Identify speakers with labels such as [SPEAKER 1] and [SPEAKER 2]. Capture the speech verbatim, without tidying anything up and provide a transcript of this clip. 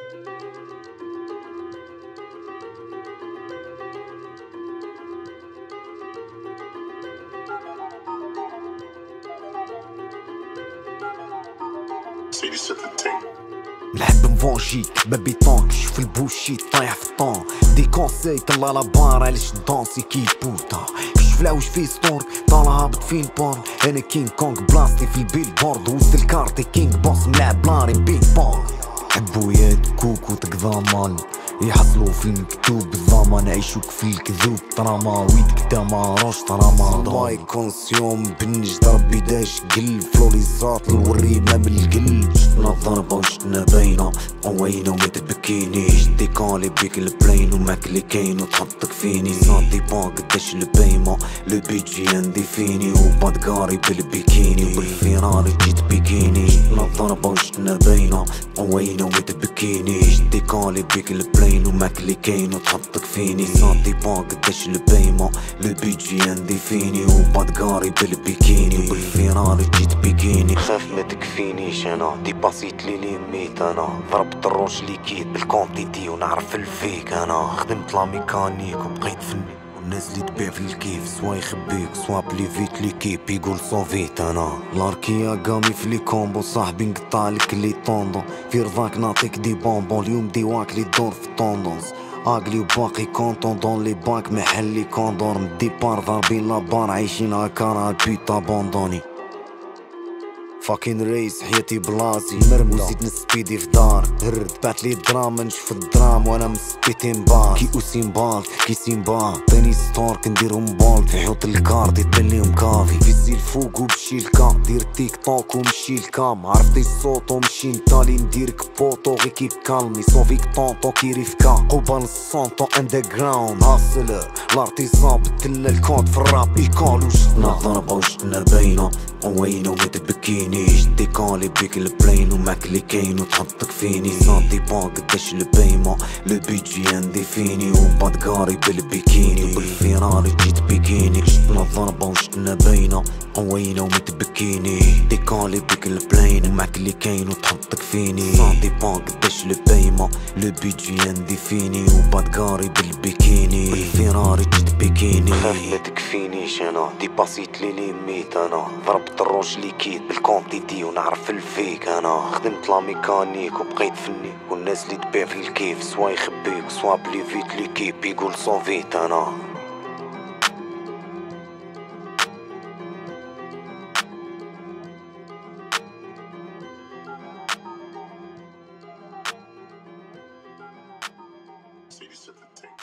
[SPEAKER 1] نحب نفونجيك ما بيطونك شوف البوشيت طايح في الطون دي كونساي طلع لا بار علاش دونسي كي بوتا كشف لا واش في ستور طالع هابط في البور انا كينغ كونغ بلاستي في البيل بورد وسط الكارتي كينغ بوس ملعب بلاري بينج بونغ حبو ياد كوكو تقضى مال يحصلوا في المكتوب الضمان عيشوك في الكذوب طراما ويدك داما روش طراما ضاي كونسيوم بالنجد ربي داش قل فلوريزات الوريد ما بالقل شتنا ضربة وشتنا باينة وينه وما تبكينيش ديكالي بيك البلين وماك اللي كاين وتحطك فيني صادي بان قداش البايمة لو بيجي عندي فيني وبادقاري بالبيكيني بالفيراري جيت بيكيني شتنا ضربة وشتنا باينة وينه وما تبكينيش ديكالي بيك البلين وماك اللي كاين وتحطك فيني صادي بان قداش البايمة لو بيجي عندي فيني وبادقاري بالبيكيني بالفيراري جيت بيكيني خاف ما تكفينيش انا ديباسيت لي ليميت انا ضربت الروج ليكيد بالكونتيتي ونعرف الفيك انا خدمت لا ميكانيك وبقيت فني والناس اللي تبيع في الكيف سوا يخبيك سوا بلي فيت ليكيب يقول صوفيت انا لاركيا قامي في لي كومبو صاحبي نقطع لك لي طوندون في رضاك نعطيك دي بونبون اليوم ديواك لي دور في طوندونس اقلي وباقي كونطون دون لي بانك محلي كوندور مدي بار ضاربين لابار عايشين هكا راه البيتا بوندوني فاكين ريس حياتي بلازي مرمى وزيد نسبيدي في دار هرد بعت لي دراما نشوف الدرام وانا مسبيتي مبال كي اوسين بال كي سيمبا طيني ستور كنديرهم بول في حوت الكارت يتبليهم كافي فيزي الفوق ومشي الكا دير تيك توك ومشي الكام عرفتي الصوت ومشي نتالي نديرك بوطو غي كيف كالمي صوفيك طونطو كي ريفكا قبال السونطو اندرغراوند هاسلر لارتيزان بدل الكود في الراب يكال وشتنا ضربة وشتنا باينة وينه وما تبكينيش ديكالي بيك البلين وماك اللي كاين وتحطك فيني صادي بان قداش البايمة لو بيجي عندي فيني وبادقاري بالبيكيني بالفيراري جيت بيكيني شتنا ضربة وشتنا باينة وينه وما تبكيني ديكالي بيك البلين وماك اللي كاين وتحطك فيني صادي بان قداش البايمة لو بيجي عندي فيني وبادقاري بالبيكيني بالفيراري جيت بيكيني خاف ما تكفينيش انا ديباسيت لي ليميت انا ضربت الروج ليكيد بالكونتيتي ونعرف الفيك انا خدمت لا ميكانيك وبقيت فني والناس اللي تبيع في الكيف سوا يخبيك سوا بلي فيت ليكيب يقول صوفيت انا
[SPEAKER 2] See, this is the thing.